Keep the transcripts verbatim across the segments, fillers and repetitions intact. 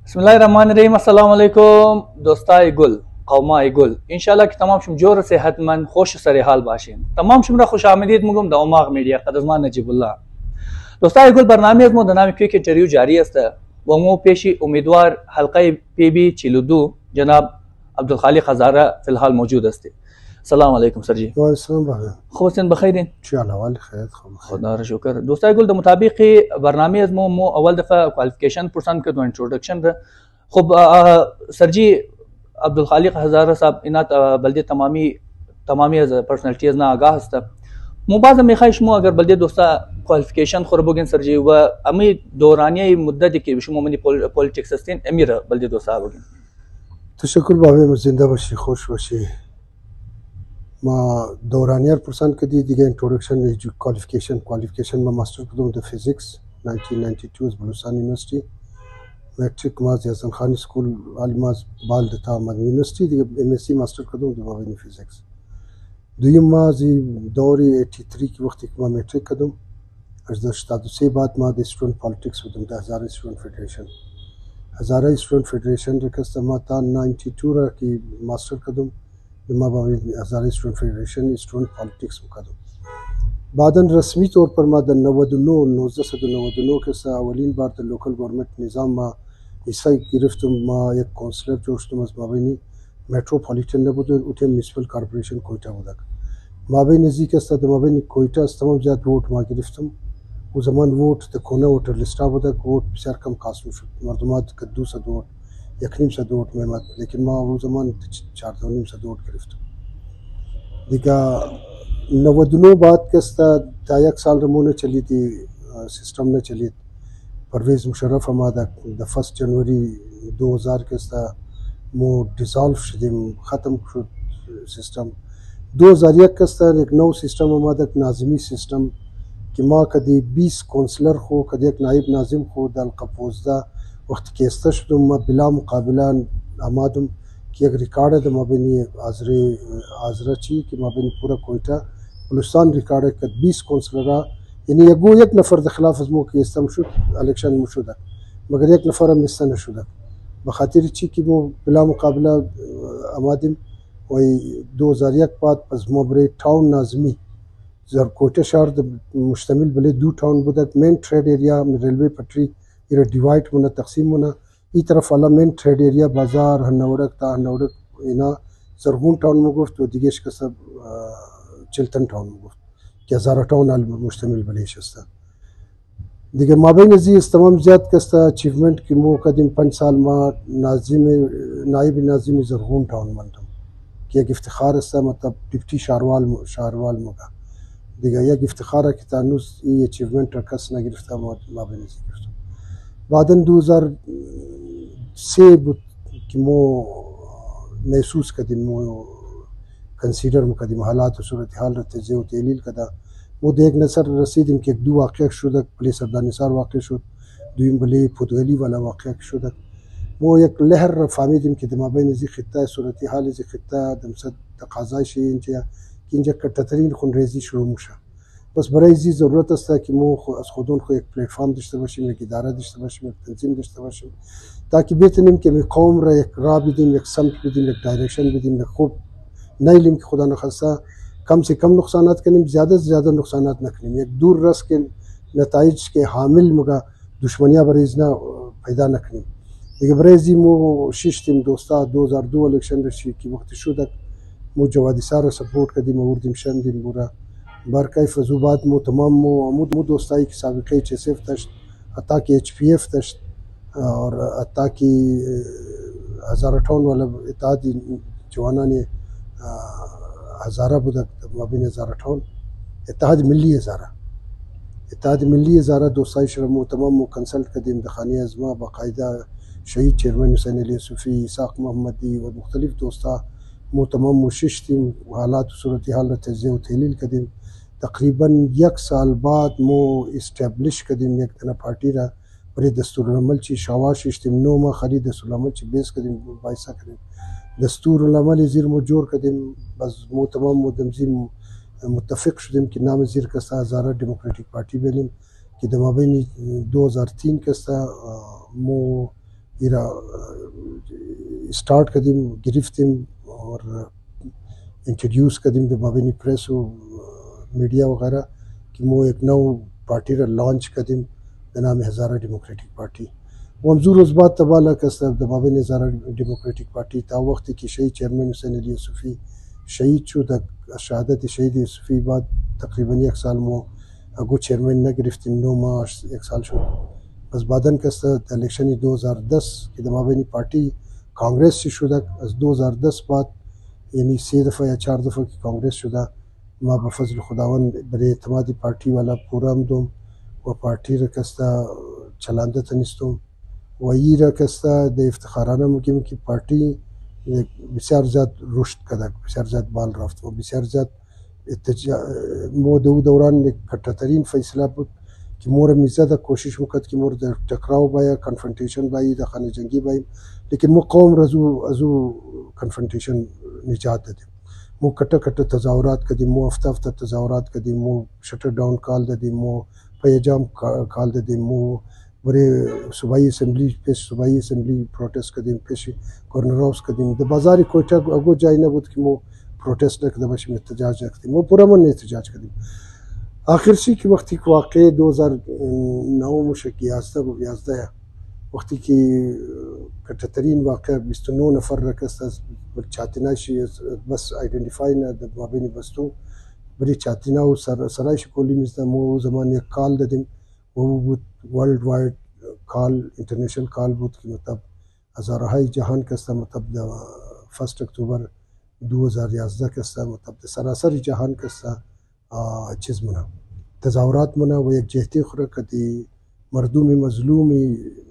बिस्मिल्लाहिर्रहमानिर्रहीम। अस्सलाम वालेकुम दोस्ताय गुल कौमाय गुल। इंशाल्लाह कि तमाम शुम जोर सेहतमंद खुश सरे हाल बाशिन। तमाम शुमरा खुश आमदीद मुगम द उमाग मीडिया कदजमान नजीबुल्लाह। दोस्ताय गुल बरनामे मो दनाम क्विक इंटरव्यू जारी است و मो पेशी उम्मीदवार हल्का पीबी चिलुदू जनाब अब्दुल खालिक हजारा फिलहाल मौजूद است. السلام علیکم सर जी। वालेकुम भाई। خوب سن بخیر इंशाल्लाह वाले खैर खम خدا را شکر. دوستای گل د مطابق برنامه از مو, مو اول دفعه کوالیفیکیشن پرسان کردو انترودکشن را. خب سر جی عبدالخالق هزاره صاحب اینا بلدی تمامی تمامی از پرسنالتی از نا آگاه است. مو بعض میخواهش مو اگر بلدی دوستا کوالیفیکیشن خور بگین سر جی و امی دورانیه مدتی که شما منی پولیتیکس هستین امیر بلدی دوستا بگین. تشکر भाई जिंदा बशी खुश बशी ما دورانیار پرسان کدی دیگه انترودکشن کوالیفیکیشن کوالیفیکیشن ما ماستر کدوم د فیزیکس ناینٹین نایںٹی ٹو از بلوچستان یونیورسٹی میٹرک ما زیاسن خان سکول علماز بال دتا مدنی یونیورسٹی دیگه ام ایس سی ماستر کدوم د بابین فیزیکس دویم ما زی دوری ایٹی تھری کی وقت ما میٹرک کدوم از د شتادو سی بعد ما د اسٹوڈنٹ پالیټکس ودم د Hazara student federation Hazara student federation رکسته ما تا نایںٹی ټو را کی ماستر کدوم ما با Hazara student federation student politics مقدم بعداً رسمی طور پر ما در نود و نه نوزده صد و نود و نه که اولین بار در لوکل گورنمنت نظام ما حصه گرفتم. ما یک کانسلر جوړ شدم از مابین متروپولیتن نبود و تیم میونسیپال کارپوریشن کویتا بود. مابین نزدیک است در مابین کویتا است تمام زیاد ووت ما گرفتم. او زمان ووت در کونه ووتر لیستا بود. ووت بسیار کم قاسم شد. مردمات که دو صد ووت یک نیم صد ووت میمد، لیکن ما او زمان چهارده و نیم صد ووت گرفتم. دیگه نود و نه بعد که است تا یک سال رمو نچلید سیستم نچلید. پرویز مشرف ما د فست جنوری دو هزار که است مو دیزالف شدیم، ختم شد سیستم. دو هزار یک که است یک نو سیستم ما د ناظمی سیستم که ما کدی بیس کونسلر خو کدی یک نایب ناظم خو دل قپوزده وقتی که است شدم ما بلا مقابله آمادم که یک ریکارد د مابینی حاضری حاضره چی که مابینی پورا کویتا بلوچستان ریکارد کد بیس کونسلرها یعنی یگو یک نفر د خلاف از مو که استم شد الیکشن مو شده مگر یک نفر هم است نشده بخاطر چی که مو بلا مقابله آمادیم و دو هزار یک بعد از ما برای تاون نازمی زرکوټه شهر مشتمل بله دو تاون بودک. مین ټریډ ایریا ریلوی پټری ایره ډیوایډ مونه تقسیم مونه ای طرف والا مین ټریډ ایریا بازار هنورک تا هنورک اینا زرغون تاون مو گفت و دیگهش کسب چلتن تاون مو گفت که هزار تاون مشتمل بلیش است. دیگه ما بین ازی است تمام زیاد کستا اچیومنت که مو کدیم پنج سال ما ناظم نایب ناظم زرغون تاون مندم که یک افتخار است. مطلب ډیپټي شاروال شاروال موگا دیگه یک افتخاره که تانوز این اچیومنت را کس نگرفته ما بین ازی گرفتم. بعدا دو هزار سه بود که مو محسوس کردیم مو کنسیدر میکردیم حالات و صورتحال را تجزیه و تحلیل کرده. مو د یک نظر رسیدیم که دو واقع شده. پلی سردارنثار واقع شد، دویم بلی پودغلی والا واقع شده. مو یک لهر را فهمیدیم که د مابین ازی خطه صورتحال ازی خطه دمصد تقاضای شی اینجا که اینجا کتترین خونریزی شروع میشه. بس برای ازی ضرورت است که مو از خودون خو یک پلتفرم داشته باشیم، یک اداره داشته باشیم، یک تنظیم داشته باشیم تاکه بتونیم که قوم را یک راه بدیم، یک سمت بدیم، یک دایرکشن بدیم، یک خوب نیلیم که خدا نخواسته کم سے کم نقصانات کنیم، زیاده سے زیاده نقصانات نکنیم. یک دور رس که نتایج که حامل مگا دشمنیا برای ازنا پیدا نکنیم. دیگه برای ازی مو شیشتیم دوستا دو هزار دو الیکشن رشی که وقتی شدک مو جوادی سار را سپورت کردیم آوردیم شندیم بورا برکای فزوبات مو تمام مو عمود مو دوستایی که سابقه چه سیف داشت حتی که اچ پی اف داشت اور حتی که هزار تاون والا اتحادی جوانان هزاره بودک مابین هزار تاون اتحاد ملی هزاره اتحاد ملی هزاره دوستایش را مو تمام مو کنسلت کردیم دخانی از ما باقاعده شهید چیرمن حسین علی صوفی اسحاق محمدی و مختلف دوستا مو تمام مو ششتیم حالات و صورتحال را تجزیه و تحلیل کردیم. تقریبا یک سال بعد مو استابلیش کردیم یک تنه پارتی را برای دستورالعمل چی شواش ششتیم نو ما خرید دستورالعمل چی بیس کردیم بایسا کردیم دستورالعمل زیر مو جور کردیم. بس مو تمام مو دمزیم متفق شدیم که نام زیر کستا هزاره دموکراتیک پارتی بلیم که دمابین دو هزار تین کستا مو इरा स्टार्ट कदीम गिरफ्तिम और इंट्रोड्यूस कदीम द माबेनी प्रेस मीडिया वगैरह कि मो एक नौ पार्टी रा लॉन्च कदीम द नाम हज़ारा डेमोक्रेटिक पार्टी वो हमजूर उस बात तबाला कसर द माबेनी हज़ारा डेमोक्रेटिक पार्टी ता वक्त की शहीद चेयरमैन हुसैन अली यूसुफी शहीद शुदा शहादत शहीद यूसुफी बाद तकरीबन एक साल मो अगो चेयरमैन न गिरफ्तिम नौ माह एक साल शुद बस बादन कसर इलेक्शन दो हज़ार दस की द माबेनी पार्टी कांग्रेस से शुदा दो हज़ार दस बाद यानी छः दफ़ा या चार दफ़ा की कांग्रेस शुदा माँ बफजल खुदावन बड़े एतमादी पार्टी वाला पूरा दम व पार्टी रकस्ता चलांदा तनिस्तुम वही रकस्ता द इफ्तिखाराना मुकिम की पार्टी बिसार ज़्यादा रुश्त कदक बिसार ज़्यादा बाल रफ्त व बिसार ज़्यादा मो दो दौरान एक कट्टा तरीन फैसला बुद कि मोर मिज़्ज़ा कोशिश मुकत कि मोर टकराव बाया कन्फ्रंटेशन बाई द खाने जंगी बाई लेकिन मो कौम रजू अजू कन्फ्रंटेशन निजात दे मो कट्टा कट्टा तजावरात कदीम मो हफ्ता हफ्ता तजावरात कदीम मो शटर डाउन काल दे मो पैजाम काल दे मो बड़े सूबाई असम्बली पेश सूबाई असम्बली प्रोटेस्ट कदीम पेश गवर्नर हाउस कदीम द बाजार कोटा अगो जाई ना बुद कि मो प्रोटेस्ट न कदम में एहतजाज रखती मो पूरा मन एहतजाज कदीम आखिर सी की वक्ती को वाक़े दो हज़ार नौ मुशक याज़दा याज़दा वक्ती की कट्टा तरीन वाक़ बिस्तु नौ नफर रकस्ता चातिनाशी बस आइडेंटिफाई ना द माबेनी बस्तु बड़ी चातिना सर सराय शिकोली मिज़दा मो ज़माने काल ददिम वो बुत वर्ल्ड वाइड काल इंटरनेशनल काल बुत की मतलब हज़ारहाई जहान कस्ता मतलब द फर्स्ट अक्टूबर दो हज़ार याज़दा कस्ता मतलब द सरासर जहान कस्ता चीज़ मना तजावरात मना वो एक जहती खुरक कदी मरदूमी मजलूमी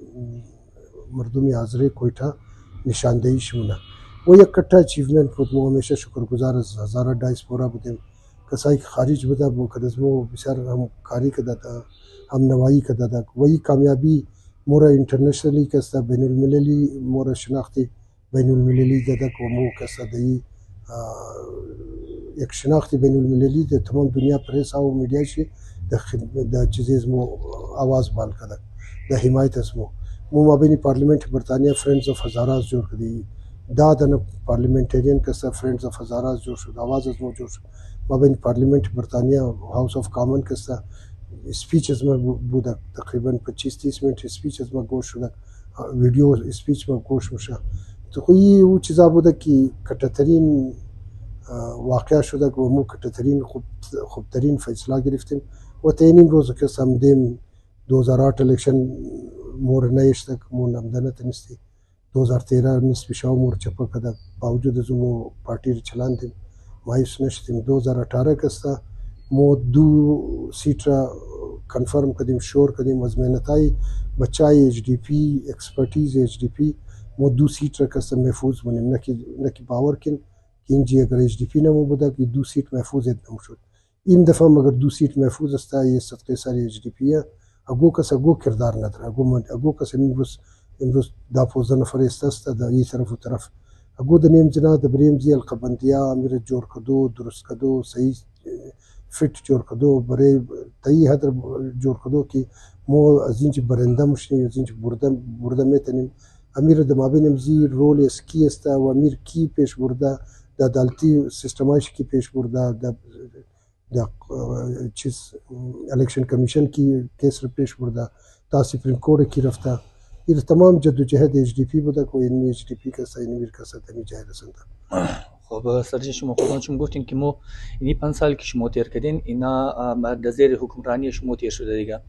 मरदूमी हाजरे कोयटा निशानदेही शुना वो एक कट्टा अचीवमेंट खुद मो हमेशा शुक्रगुजार हज़ारा डायस्पोरा बुदे कसाई खारिज बदा वो कदमो बिसार हम कारी कदा था हम नवाई कदा था वही कामयाबी मोरा इंटरनेशनली कस्ता बैनुल मिलली मोरा शनाख्ती बैनुल मिलली ददा को मो कस्ता दई एक शनाख्ती बैनुल मिलली द तमाम दुनिया प्रेस आओ मीडिया से द चीज़ मो आवाज़ बाल कदा द हिमायत असमो मो माबेनी पार्लियामेंट बरतानिया फ्रेंड्स ऑफ हज़ारास जोड़ कदी दादन पार्लियामेंटेरियन कस्ता फ्रेंड्स ऑफ हज़ारास जोड़ शुद आवाज़ असमो जोड़ माबेनी पार्लियामेंट बरतानिया हाउस ऑफ कॉमन कस्ता स्पीचेस में बुदा तकरीबन पच्चीस तीस मिनट स्पीचेस में गोश शुदा वीडियो स्पीच में गोश मुशा तो कोई वो चीज़ बुदा कि कट्टा तरीन वाक़या शुदा वो मो कट्टा तरीन खूब खूब तरीन फैसला गिरफ्तिम व तैनीम रोज़ के समदेम दो हज़ार आठ इलेक्शन मोर नयश तक मो नमदना तनिस्ती दो हज़ार तेरह निस्बी शाव मोर चप्पा कदा बावजूद मो पार्टी चलान थे मायूस नशतिम दो हज़ार अठारह कस्ता मो दो सीटा कन्फर्म कदीम शोर कदीम अजमेनताई बचाई H D P expertise H D P मो दो सीट कस्ता महफूज बने न कि न कि बावर किन किन जी अगर एच डी पी न मो बदा कि दो सीट महफूज एकदम शुद इन दफ़ा मगर दो सीट महफूज अस्ता ये सदक़े सारी एच डी पी अगो कस अगो किरदार नदर अगो अगो कस इमरुस इमरुस दा पोजा नफर इस्ता दा ये तरफ तरफ अगो द नेम जना द ब्रेम जी अलकबंदिया अमीर जोर कदो दुरुस्त कदो सही फिट जोर कदो बरे तई हदर जोर कदो कि मो अजिंच बरंदा मुशनी अजिंच बुरदा बुरदा में तनिम अमीर द माबिन जी रोल इसकी अस्ता व अमीर की पेश बुरदा द अदालती सिस्टमाइश की पेश बुरदा द द चीज़ इलेक्शन कमीशन की केस पेश बुरदा ता सुप्रीम कोर्ट की रफ्ता ये तमाम जद्दोजहद एच डी पी बदा को इन एच डी पी का सही नवीर का सतमी जाहिर रसंदा خب سرجی شما خودتون چون گفتین که ما اینی پنج سال که شما تیر کردین اینا در زیر حکمرانی شما تیر شده دیگه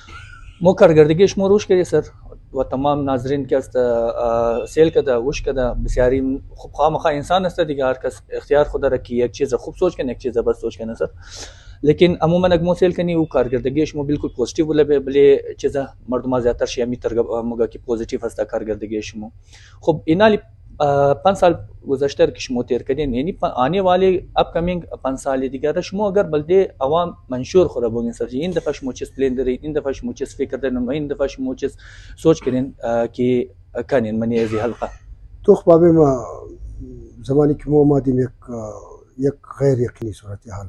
ما کارگردگی شما روش کردی سر و تمام ناظرین که است سیل کده وش کده بسیاری خب خواهم انسان است دیگه هر کس اختیار خود را که یک چیز خوب سوچ کنه یک چیز بد سوچ کنه سر لیکن عموما اگه ما سیل کنی و کارگردگی شما بالکل پوزیتیو ولی بلی چیزا مردم زیادتر شیمی ترگب مگه که پوزیتیو هست کارگردگی شما خب اینا पाँच साल गुज़श्ता कि शुमो तैर करें यानी आने वाले अपकमिंग पाँच साल दिगर शुमो अगर बल्दे अवाम मंशूर खुरब होंगे सर जी इन दफ़ा शुमो चीज़ प्लेन दे इन दफ़ा शुमो चीज़ फिक्र दे इन दफ़ा शुमो चीज़ सोच करें कि करें मनी ऐसी हल्का तो ख्वाबे में ज़माने की मोमादी में एक एक गैर यकीनी सूरत हाल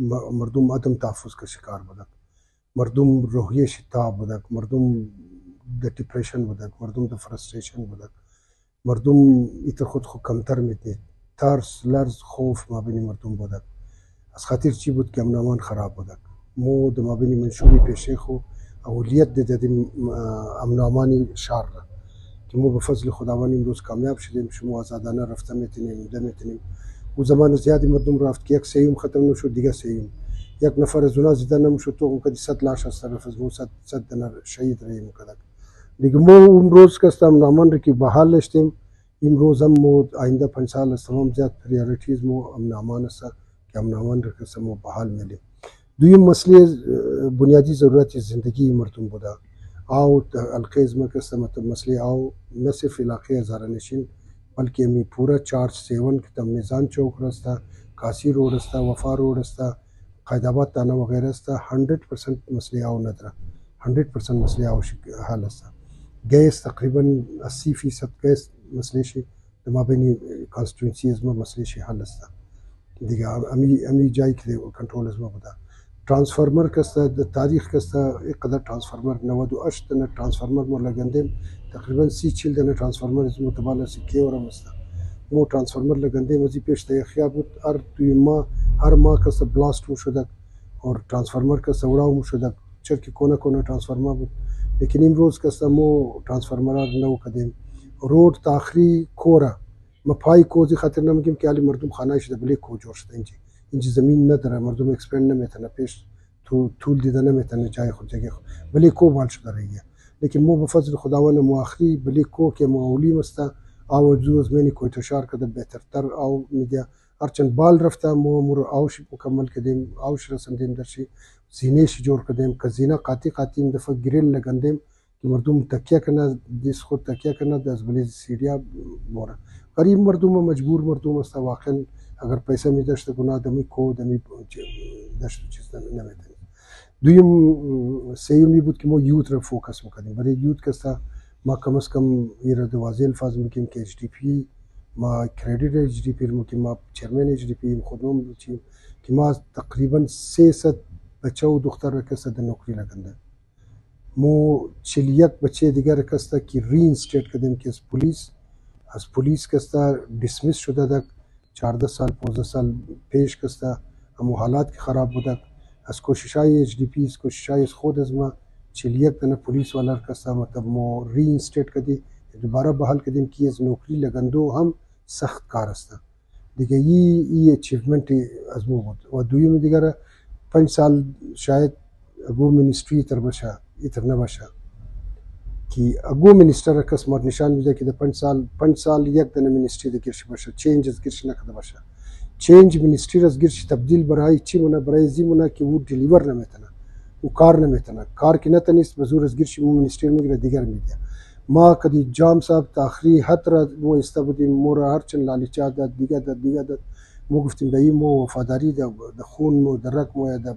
मरदूम अदम तहफ़्फ़ुज़ का शिकार बदक मरदूम रोहिये शिताब बदक मरदूम د ډیپریشن بودک مردم د فرستریشن بودک مردم ایتر خود خو کمتر میدید ترس لرز خوف مابین مردم بودک از خاطر چی بود که امن امان خراب بودک مو د مابین منشوری پیشه خو اولیت د د امن امانی شهر را که مو به فضل خداوند امروز کامیاب شدیم شما آزادانه رفته میتونیم ده میتونیم او زمان زیادی مردم رفت که یک سیوم ختم نشد دیگه سیوم یک نفر از اونا زنده نمیشد تو کدی صد لاش از طرف از مو صد صد دنر شهید رهیم کدک دیگه مو اون روز کستم نامان رو که بحال داشتیم این روز هم مو آینده پنج سال است تمام زیاد پریاریتیز مو امن امان است که امن امان رو کستم مو بحال میلیم دویم مسئله بنیادی ضرورت زندگی مردم بوده او القیز ما کستم مسئله او نه صرف علاقه هزارنشین بلکه می پورا چارج سیون که تم میزان چوک رستا کاسی روड رستا وفا روड رستا قائدآباد تانا وغیرہ رستا ہنڈریڈ پرسنٹ مسئلے آو ندرا ہنڈریڈ پرسنٹ مسئلے آو حال رستا گیس تقریباً اسی فیصد گیس مسئلے شی مابینی کانسٹیٹوینسیز میں مسئلے شی حال رستا دیگه امی امی جای که کنترل از ما بوده ترانسفورمر کسته د تاریخ کسته اینقدر ترانسفورمر نود و هشت دنه ترانسفورمر مو لگندیم تقریبا سی چل دنه ترانسفورمر از متبالا سکه ورم است مو ترانسفورمر لگندیم ازی پیش تیخیا بود هر توی ما هر ما کسته بلاست مو شده اور ترانسفورمر کسته وڑاو مو شده چرکی کنه کنه ترانسفورمر بود لیکن امروز کسته مو ترانسفورمر نو کدیم روड تاخری کوره ما پای کوزی خاطر نمیگیم که علی مردم خانه شده بلی کو جور شده اینجی اینجی زمین نداره مردم اکسپند نمیتونه پیش تو طول دیده نمیتونه جای خود جگه خود بلی کو مال شده رهیه لیکن مو به فضل خداوند مو آخری بلی کو که معولی مسته او جوز منی کوی تشار کده بهترتر او میگه هرچند بال رفته مو مر اوش مکمل کدیم اوش رسندیم درشی زینهش جور کدیم که زینه قاطی قاطی دفعه گریل لگندیم که مردم تکیه کنه دیس خود تکیه کنه دست بلی سیریا بوره غریب مردم مجبور مردم است واقعا اگر پیسه می داشته گناه دمی کو دمی داشته چیز نمیتونه دویم سیومی بود که ما یوت رو فوکس میکنیم برای یوت کستا ما کم از کم ایره دوازه الفاظ میکنیم که اچ دی پی ما کریدیت اچ دی پی میکنیم ما چرمن اچ دی پی خودمون میکنیم که ما تقریبا سیصد بچه و دختر کستا در نوکری لگنده مو چل یک بچه دیگر کستا که رینستیت کردیم که از پولیس از پولیس کستا دیسمیس شده دک چهارده سال پانزده سال پیش کستا همو حالات که خراب بودک از کوششای اچ دی پی از کوششای از خود از ما چل یک دنه پولیس والا کستا مطلب مو ری اینستیت کردی دوباره بحال کردیم که از نوکری لگندو هم سخت کار است دیگه ای ای اچیومنت از مو بود و دویم دیگر پنج سال شاید اگو منیستری تر بشه ایتر نباشه که اگو منیستر کس مار نشان میده که ده پنج سال پنج سال یک دنه منیستری ده گرش باشه چینج از گرش نکده باشه چینج منیستری از گرش تبدیل برای چی مونه برای زی مونه که او دیلیور نمیتونه او کار نمیتونه کار که نتونست بزور از گرش مو منیستری میگیره دیگر میده ما کدی جام صاحب تاخری حتی را مو استبدیم مو را هرچن لالیچا داد دیگه داد دیگه داد مو گفتیم ده مو وفاداری ده خون مو درک مو ده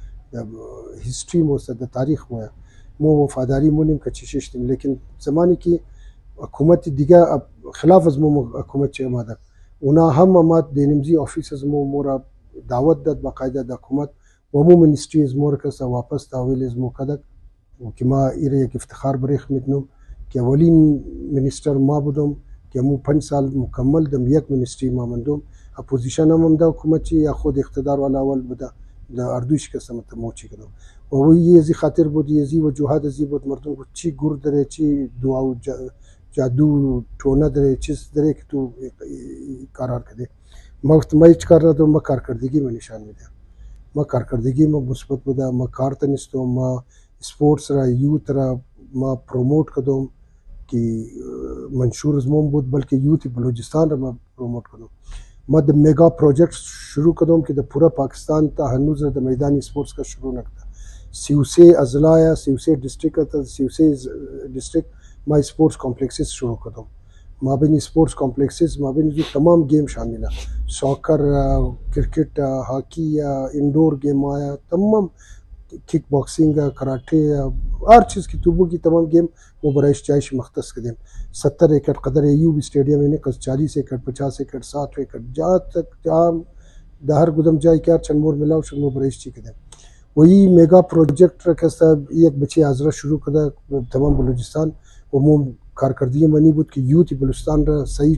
هیستری مو ده تاریخ مو مو وفاداری مونیم که چششتیم لیکن زمانی که حکومت دیگه خلاف از مو حکومت چه آمده اونا هم آمد دینمزی آفیس از مو مورا دعوت داد باقاعده د حکومت و مو منیستری از مور کسا واپس تاویل از مو کدک و که ما ایره یک افتخار بریخ میدنم که اولین منیستر ما بودم که مو پنج سال مکمل دم یک منیستری ما مندم اپوزیشن هم ده حکومت چی یا خود اقتدار والا اول بوده د اردوش کسا موچی کدم و وی یزی خاطر بود یزی وجوهات ازی بود مردم بود چی گر داره چی دعا و جادو ټونه داره چیز داره که تو قرار کده ما وقت ما هیچ کار ندارم ما کارکردگی ما نشان میده ما کارکردگی ما مثبت بوده ما کار تنستم ما سپورتس را یوت را ما پروموت کدم که منشور از مون بود بلکه یوت بلوچستان را ما پروموت کدم ما د میگا پروجیکٹ شروع کدم که د پورا پاکستان تا هنوز د میدانی سپورتس کا شروع نکده سیوسه اضلاع سیوسه ڈسٹرکٹ تا سیوسه ڈسٹرکٹ ما سپورٹس کمپلیکسز شروع کردم ما بین سپورٹس کمپلیکسز ما بین جو تمام گیم شامل ہیں soccer cricket hockey indoor game آیا تمام کک باکسنگ کراٹے ہر چیز کی توبوں کی تمام گیم وہ برائش چائش مختص کردیم ستر ایکڑ قدر ایوب اسٹیڈیم ہے قص چالیس ایکڑ پچاس ایکڑ ساٹھ ایکڑ جہاں تک جہاں دہر گدم جائے کیا چنمور ملاو چنمور برائش چی کردیم वही मेगा प्रोजेक्ट रखा एक बच्चे आजरा शुरू कदा तमाम बलूचिस्तान उमूम कारकर्दगी मनी बुद कि यूथ बलूचिस्तान रा सही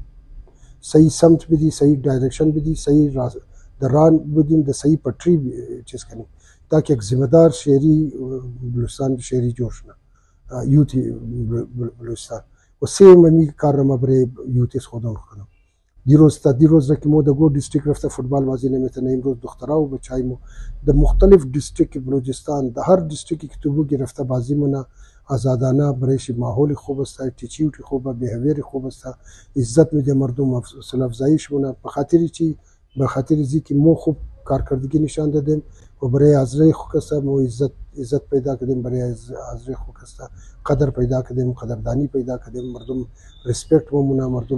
सही समत भी दी सही डायरेक्शन भी दी सही दरान बुदिन द सही पटरी चीज़ करनी ताकि एक जिम्मेदार शहरी बलूचिस्तान शहरी जोश ना यूथ बलूचिस्तान उससे मनी कारनामा बरे यूथ इस खुदा खनम दिरोज था दिरोज रखी मो दगो डिस्ट्रिक्ट रफ्ता फुटबॉल बाजी ने में तो नहीं रोज दुख्तराओ बचाई मो द मुख्तलिफ डिस्ट्रिक्ट की बलूचिस्तान द हर डिस्ट्रिक्ट की कितबों की रफ्ता बाजी मना आज़ादाना बरेश माहौल खूबस्ता टीचिंग खूब बिहेवियर खूबस्ता इज्जत में जो मर्दों हौसला अफजाइश होना बखातिर ची बखातिर जी की मो खूब कारकर्दगी निशान दे दें और बरे आजरे खुकस्ता मो इज्जत इज्जत पैदा कर दें बरे आजरे खुकस्ता कदर पैदा कर दें कदरदानी पैदा कर दें मर्दुम रिस्पेक्ट मो मुना मर्दुम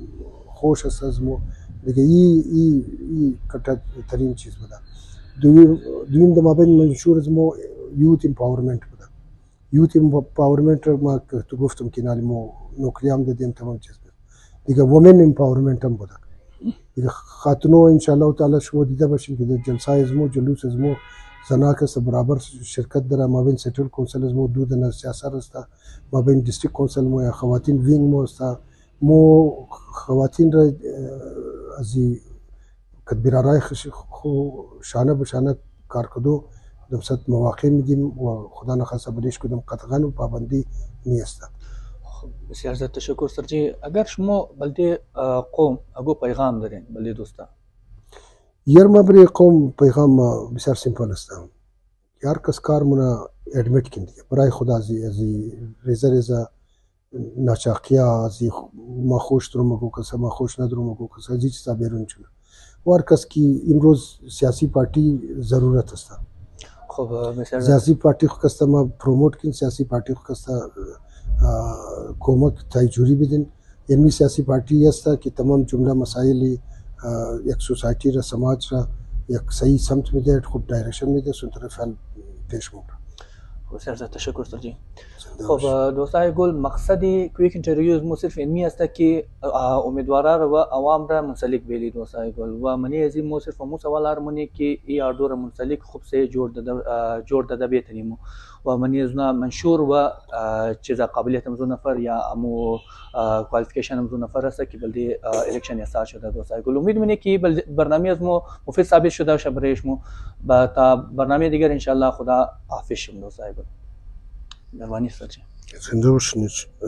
خوش است مو دیگه ای ای ای کټه ترین چیز بوده دویم دویم د مابین منشور از مو یوت امپاورمنت بوده یوت امپاورمنت ما تو گفتم که نالی مو نوکری هم دادیم تمام چیز بود دیگه وومن امپاورمنت هم بوده دیگه خاتونو ان شاء الله تعالی شما دیده باشین که جلسه از مو جلوس از مو زنا که برابر شرکت در مابین سنترال کونسل از مو دو دنا سیاست است مابین دیستریکت کونسل مو یا خواتین وینگ مو است مو خواتین را ازی کدبیر رای خو شانه به شانه کار کدو دمست مواقع میدیم و خدا نخواسته بلیش کدوم قطعا و پابندی نیست. بسیار زیاد تشکر سرجی. اگر شما بلده قوم اگو پیغام دارین بلده دوستا یار ما برای قوم پیغام بسیار سیمپل است. یار کس کار منا ادمیت کندی برای خدا ازی ازی ریزه ریزه ناچاقیا ازی ما خوش درو مگو کسا ما خوش ندرو مگو کسا ازی چیزا بیرون چونه و هر کس کی امروز سیاسی پارتی ضرورت است. خب مثلا سیاسی پارتی خو کستا ما پروموت کن سیاسی پارتی خو کستا کمک تایجوری بدین یعنی سیاسی پارتی است که تمام جمله مسائل یک سوسایتی را سماج را یک صحیح سمت میده خوب دایرکشن میده سون طرف حل پیش میبره. بسیار زیاد تشکر سرجی. خب دوستای گل مقصدی کویک انترویوز مو صرف علمی است که امیدوارا و عوام را منسلک بیلی دوستای گل و منی ازی مو صرف مو سوال منی که ای اردو را منسلک خوب سے جوړ د جوړ د بهترینو و منی ازنا منشور و چیزا قابلیت مزو نفر یا امو کوالیفیکیشن مزو نفر است که بلدی الکشن استارت شده دوستای گل. امید منی که برنامه از مو مفید ثابت شده و شبرهش مو با تا برنامه دیگر ان شاء الله خدا حافظ شم دوستای گل. مهربانی سرجی. زنده باشین.